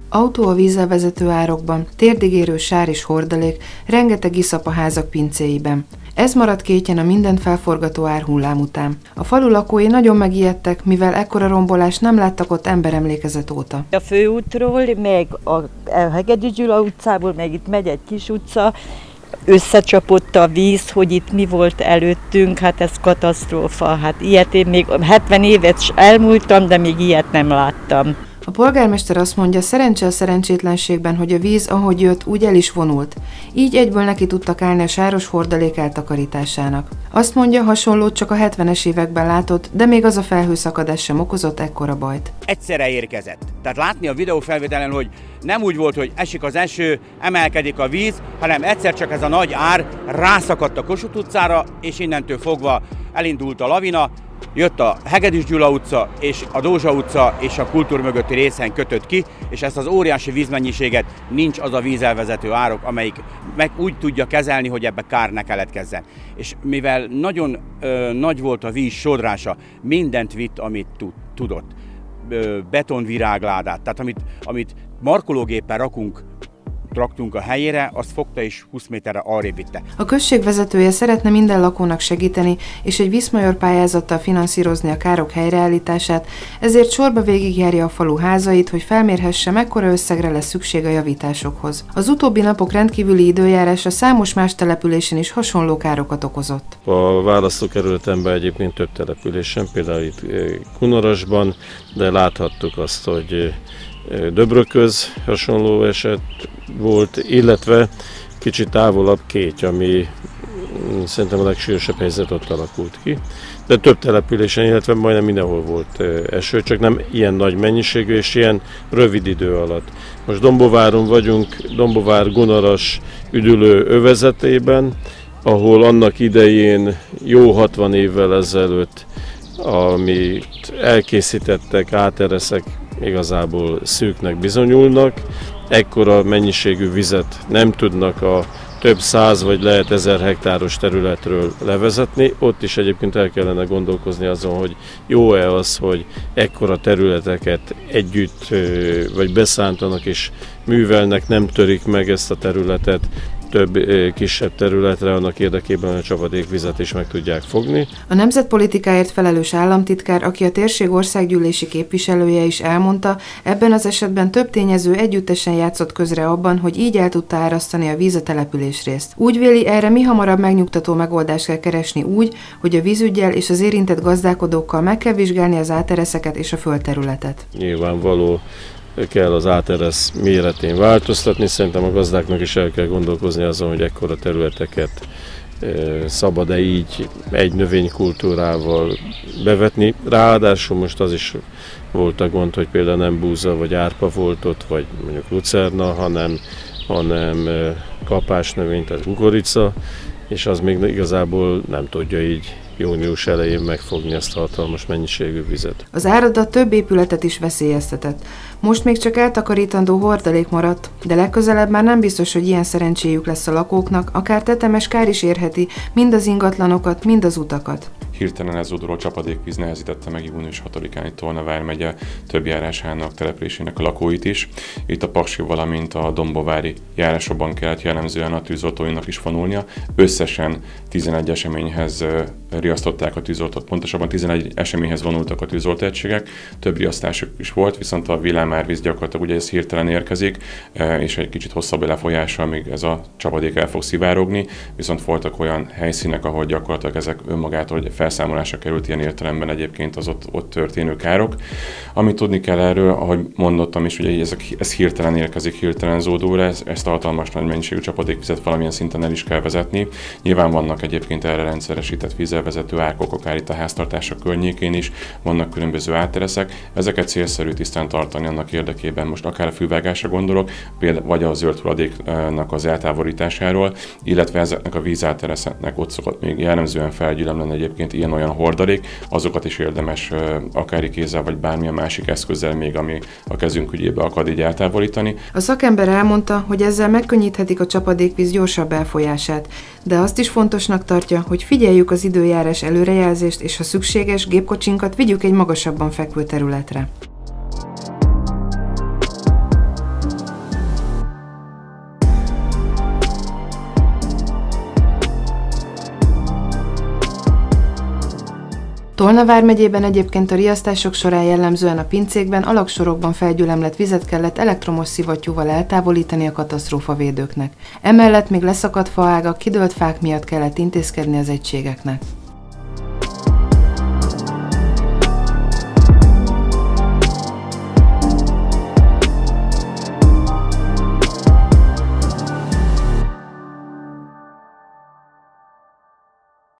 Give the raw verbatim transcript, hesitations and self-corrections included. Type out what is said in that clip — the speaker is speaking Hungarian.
Autó a vízzel vezető árokban, térdigérő sár és hordalék, rengeteg iszap a házak pincéiben. Ez maradt kétjen a mindent felforgató árhullám után. A falu lakói nagyon megijedtek, mivel ekkora rombolást nem láttak ott emberemlékezet óta. A főútról, meg a Hegedűs Gyula utcából, meg itt megy egy kis utca, összecsapott a víz, hogy itt mi volt előttünk, hát ez katasztrófa. Hát ilyet én még hetven évet elmúltam, de még ilyet nem láttam. A polgármester azt mondja, szerencse a szerencsétlenségben, hogy a víz, ahogy jött, úgy el is vonult. Így egyből neki tudtak állni a sáros hordalék eltakarításának. Azt mondja, hasonlót csak a hetvenes években látott, de még az a felhőszakadás sem okozott ekkora bajt. Egyszerre érkezett. Tehát látni a videófelvételen, hogy nem úgy volt, hogy esik az eső, emelkedik a víz, hanem egyszer csak ez a nagy ár rászakadt a Kossuth utcára, és innentől fogva elindult a lavina. Jött a Hegedűs Gyula utca és a Dózsa utca és a Kultúr mögötti részen kötött ki, és ezt az óriási vízmennyiséget nincs az a vízelvezető árok, amelyik meg úgy tudja kezelni, hogy ebbe kár ne keletkezzen. És mivel nagyon ö, nagy volt a víz sodrása, mindent vitt, amit tudott. Ö, betonvirágládát, tehát amit, amit markológéppel rakunk, raktunk a helyére, azt fogta és húsz méterre arrébb vitte. A község vezetője szeretne minden lakónak segíteni, és egy Viszmajor pályázattal finanszírozni a károk helyreállítását, ezért sorba végigjárja a falu házait, hogy felmérhesse, mekkora összegre lesz szükség a javításokhoz. Az utóbbi napok rendkívüli időjárása számos más településen is hasonló károkat okozott. A választókerületemben egyébként több településen, például itt Kunarasban, de láthattuk azt, hogy Döbrököz hasonló eset volt, illetve kicsit távolabb Kéty, ami szerintem a legsúlyosabb helyzet ott alakult ki. De több településen, illetve majdnem mindenhol volt eső, csak nem ilyen nagy mennyiségű és ilyen rövid idő alatt. Most Dombováron vagyunk, Dombovár-Gunaras üdülő övezetében, ahol annak idején jó hatvan évvel ezelőtt, amit elkészítettek, átereszek, igazából szűknek bizonyulnak, ekkora mennyiségű vizet nem tudnak a több száz vagy lehet ezer hektáros területről levezetni. Ott is egyébként el kellene gondolkozni azon, hogy jó-e az, hogy ekkora területeket együtt vagy beszántanak és művelnek, nem törik meg ezt a területet több kisebb területre, annak érdekében a csapadékvizet is meg tudják fogni. A nemzetpolitikáért felelős államtitkár, aki a térség országgyűlési képviselője is elmondta, ebben az esetben több tényező együttesen játszott közre abban, hogy így el tudta árasztani a víz a településrészt. Úgy véli, erre mihamarabb megnyugtató megoldást kell keresni úgy, hogy a vízüggyel és az érintett gazdálkodókkal meg kell vizsgálni az átereszeket és a földterületet. Nyilvánvaló, kell az áteresz méretén változtatni, szerintem a gazdáknak is el kell gondolkozni azon, hogy ekkora területeket szabad-e így egy növénykultúrával bevetni. Ráadásul most az is volt a gond, hogy például nem búza vagy árpa volt ott, vagy mondjuk lucerna, hanem, hanem kapásnövény, tehát kukorica, és az még igazából nem tudja így június elején megfogni ezt a hatalmas mennyiségű vizet. Az áradat több épületet is veszélyeztetett. Most még csak eltakarítandó hordalék maradt, de legközelebb már nem biztos, hogy ilyen szerencséjük lesz a lakóknak, akár tetemes kár is érheti mind az ingatlanokat, mind az utakat. Hirtelen elzóduló csapadékvíz nehezítette meg június hatodikán itt Tolna vármegye több járásának, településének a lakóit is. Itt a Paksi, valamint a dombovári járásokban kellett jellemzően a tűzoltóinak is vonulnia. Összesen tizenegy eseményhez riasztották a tűzoltót, pontosabban tizenegy eseményhez vonultak a tűzoltóegységek. Több riasztásuk is volt, viszont a villámárvíz gyakorlatilag ugye ez hirtelen érkezik, és egy kicsit hosszabb lefolyással még ez a csapadék el fog szivárogni, viszont voltak olyan helyszínek, ahol gyakorlatilag ezek önmagától felszámolásra került ilyen értelemben egyébként az ott, ott történő károk. Amit tudni kell erről, ahogy mondottam is, ugye ez, ez hirtelen érkezik, hirtelen zódul, ez, ezt a hatalmas nagy mennyiségű csapadékvizet valamilyen szinten el is kell vezetni. Nyilván vannak egyébként erre rendszeresített vízelvezető árkok, akár itt a háztartások környékén is, vannak különböző átereszek. Ezeket célszerű tisztán tartani annak érdekében, most akár a fűvágásra gondolok, vagy a zöld hulladéknak az eltávolításáról, illetve ezeknek a vízátereszeknek ott szokott még jellemzően felgyülemleni egyébként ilyen-olyan hordalék, azokat is érdemes akár kézzel vagy bármilyen másik eszközzel még, ami a kezünk ügyébe akad, így eltávolítani. A szakember elmondta, hogy ezzel megkönnyíthetik a csapadékvíz gyorsabb elfolyását, de azt is fontosnak tartja, hogy figyeljük az időjárás előrejelzést, és ha szükséges, gépkocsinkat vigyük egy magasabban fekvő területre. Tolna vármegyében egyébként a riasztások során jellemzően a pincékben alagsorokban felgyülemlett vizet kellett elektromos szivattyúval eltávolítani a katasztrófavédőknek. Emellett még leszakadt faágak, kidőlt fák miatt kellett intézkedni az egységeknek.